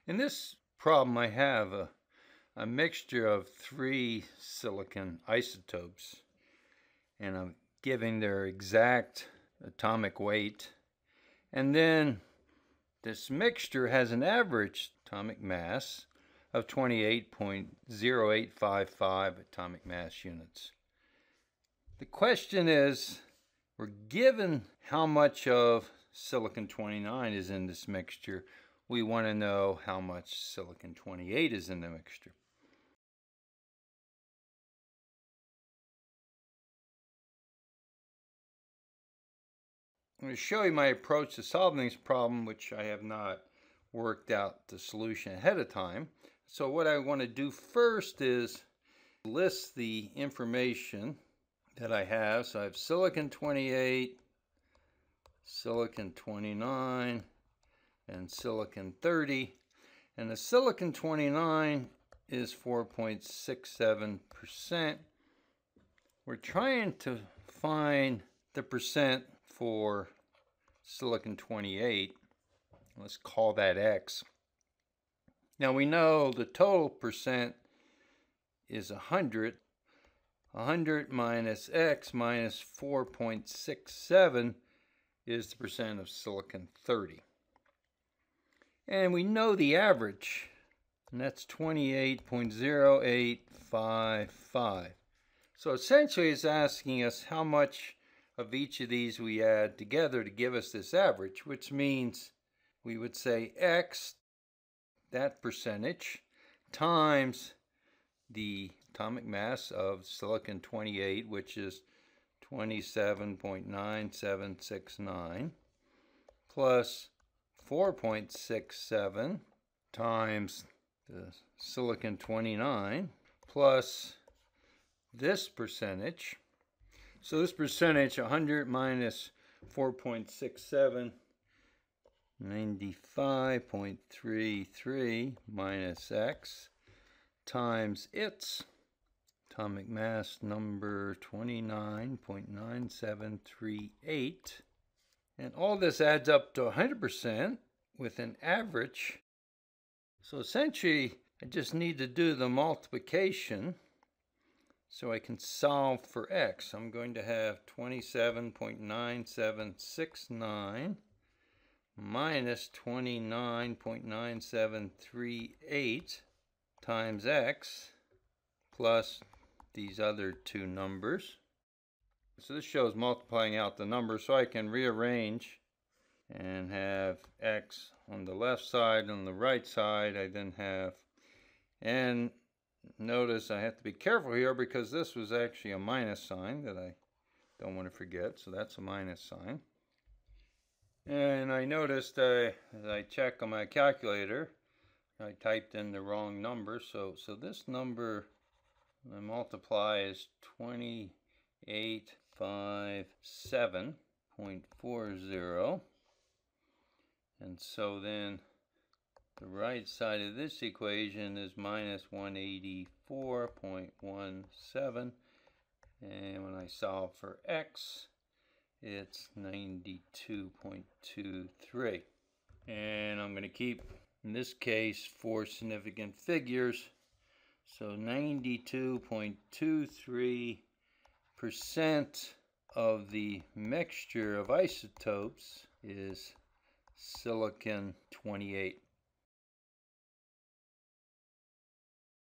In this problem, I have a mixture of 3 silicon isotopes, and I'm giving their exact atomic weight. And then this mixture has an average atomic mass of 28.0855 atomic mass units. The question is, we're given how much of silicon-29 is in this mixture. We want to know how much silicon-28 is in the mixture. I'm going to show you my approach to solving this problem, which I have not worked out the solution ahead of time. So what I want to do first is list the information that I have. So I have silicon-28, silicon-29, and silicon-30. And the silicon-29 is 4.67%. We're trying to find the percent for silicon-28. Let's call that X. Now we know the total percent is 100. 100 minus X minus 4.67 is the percent of silicon-30. And we know the average, and that's 28.0855. So essentially it's asking us how much of each of these we add together to give us this average, which means we would say X, that percentage, times the atomic mass of silicon-28, which is 27.9769, plus 4.67 times the silicon-29, plus this percentage. So this percentage, 100 minus 4.67, 95.33 minus X, times its atomic mass number 29.9738. And all this adds up to 100% with an average. So essentially, I just need to do the multiplication so I can solve for X. I'm going to have 27.9769 minus 29.9738 times X plus these other two numbers. So this shows multiplying out the numbers, so I can rearrange and have X on the left side. On the right side I then have, and notice I have to be careful here because this was actually a minus sign that I don't want to forget, so that's a minus sign. And I noticed as I check on my calculator, I typed in the wrong number, so this number I multiply is 2857.40, and so then the right side of this equation is minus 184.17, and when I solve for X, it's 92.23. And I'm going to keep, in this case, 4 significant figures. So 92.23% of the mixture of isotopes is silicon-28.